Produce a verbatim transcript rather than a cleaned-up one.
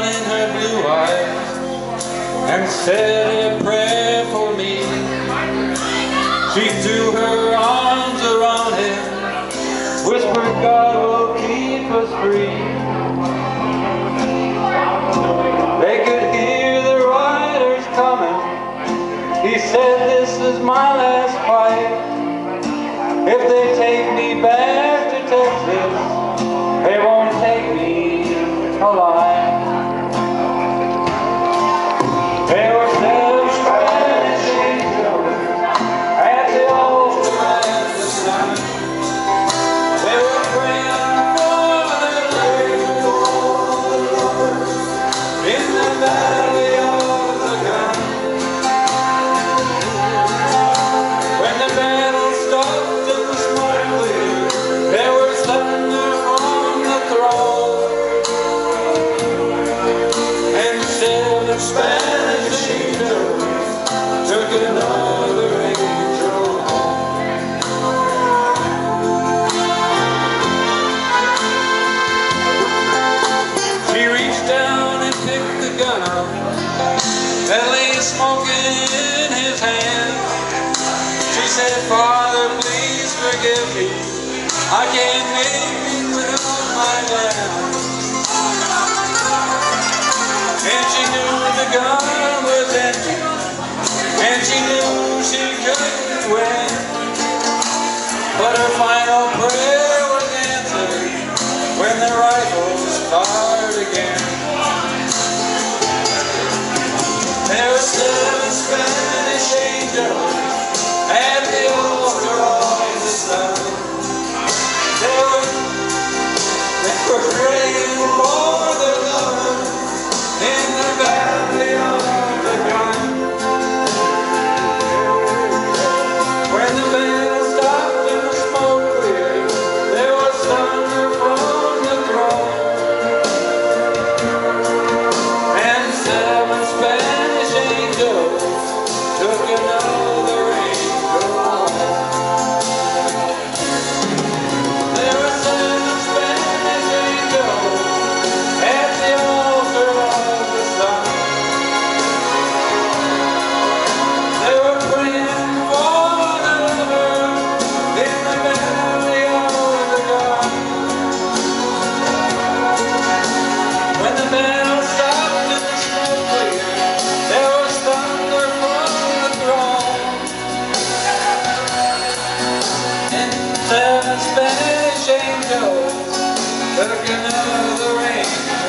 in her blue eyes and said a prayer for me. She threw her arms around him, whispered, God will keep us free. They could hear the riders coming. He said, this is my last fight. If they take me back to Texas, they won't take me alive. There were seven Spanish angels at the altar at the sun. They were praying for their Lord in the valley of the gun. When the battle stopped and the smoke cleared, there was thunder on the throne, and seven Spanish angels took another angel home. She reached down and picked the gun up that lay smoking in his hand. She said, Father, please forgive me. I can't make it without my dad. And she knew the gun was empty, and she knew she couldn't win. But her final prayer was answered when the rifles fired again. There were seven Spanish angels at the altar of the sun. They were, they were praying for their lover in the valley of the gun. When the battle stopped and the smoke cleared, there was thunder from the throne, and seven Spanish angels took another angel home. There were seven Spanish angels at the altar of the sun. They were praying for the lover in the valley of the gun. When the battle stopped and the smoke cleared, there was thunder from the throne, and seven Spanish angels took another angel